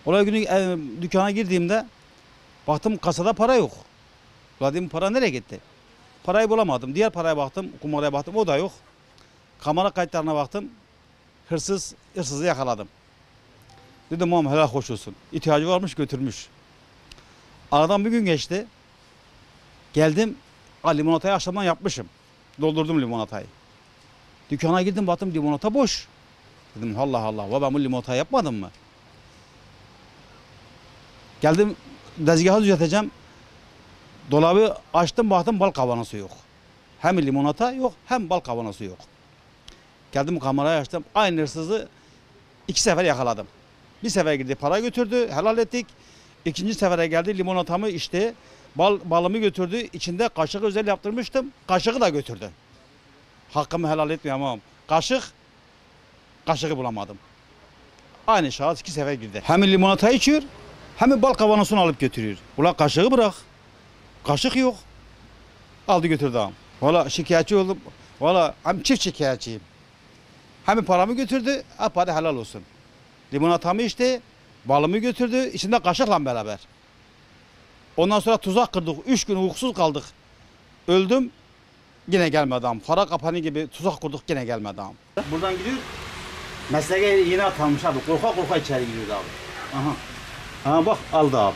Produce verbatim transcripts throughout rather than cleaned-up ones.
Olay günü e, dükkana girdiğimde baktım kasada para yok. Ulan dedim para nereye gitti? Parayı bulamadım. Diğer paraya baktım, kumaraya baktım, o da yok. Kamera kayıtlarına baktım. Hırsız, hırsızı yakaladım. Dedim aman helal hoş olsun. İhtiyacı varmış götürmüş. Aradan bir gün geçti. Geldim, a, limonatayı akşamdan yapmışım. Doldurdum limonatayı. Dükkana girdim baktım limonata boş. Dedim Allah Allah, ben bu limonatayı yapmadım mı? Geldim tezgahı düzelteceğim. Dolabı açtım baktım bal kavanozu yok. Hem limonata yok hem bal kavanozu yok. Geldim kamerayı açtım. Aynı hırsızı iki sefer yakaladım. Bir sefer girdi para götürdü, helal ettik. İkinci sefere geldi limonatamı içti. Bal, balımı götürdü. İçinde kaşığı özel yaptırmıştım. Kaşığı da götürdü. Hakkımı helal etmiyorum ama kaşık, kaşığı bulamadım. Aynı şahıs iki sefer girdi. Hem limonata içiyor hem bal kavanozunu alıp götürüyor. Ulan kaşığı bırak. Kaşık yok. Aldı götürdü ağam. Valla şikayetçi oldum. Valla hem çift şikayetçiyim. Hem paramı götürdü, hadi helal olsun. Limonatamı içti, balımı götürdü, içinde kaşıkla beraber. Ondan sonra tuzak kırdık, üç gün uykusuz kaldık. Öldüm, yine gelmedi ağam. Fara kapanı gibi tuzak kurduk, yine gelmedi ağam. Buradan gidiyor, mesleğe yeni atanmış abi. Korka korka içeri giriyor abi. Aha. Ha bak aldı abi.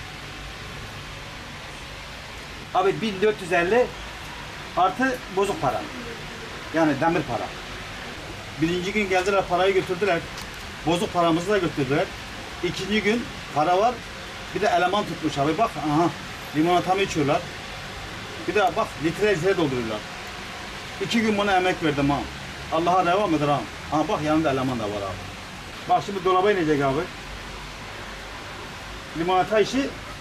Abi bin dört yüz elli artı bozuk para. Yani demir para. Birinci gün geldiler parayı götürdüler. Bozuk paramızı da götürdüler. İkinci gün para var. Bir de eleman tutmuş abi bak. Aha limonatamı içiyorlar. Bir de bak litre litre dolduruyorlar. İki gün bana emek verdim ha. Allah'a devam eder ha. Aha bak yanında eleman da var abi. Bak şimdi dolaba inecek abi. Limonata işi